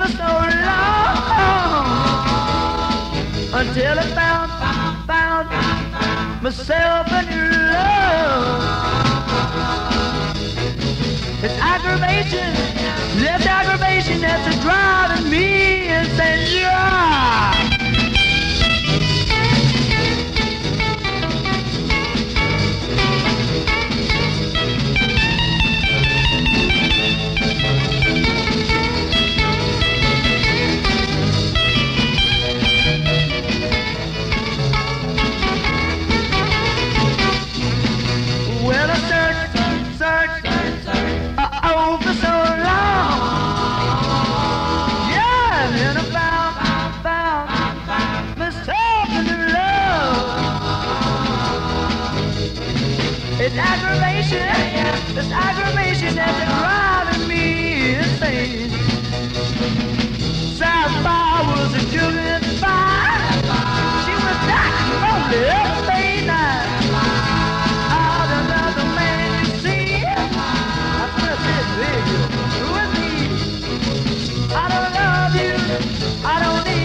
for so long until I found myself a new love. It's aggravation, left aggravation that's driving me insane. Yeah. Well, I searched for so long. Yeah, and then I found myself in love. It's aggravation that's driving me insane. Sapphire was a Juliet fire. She was knocking on the every night. I don't love you, I don't need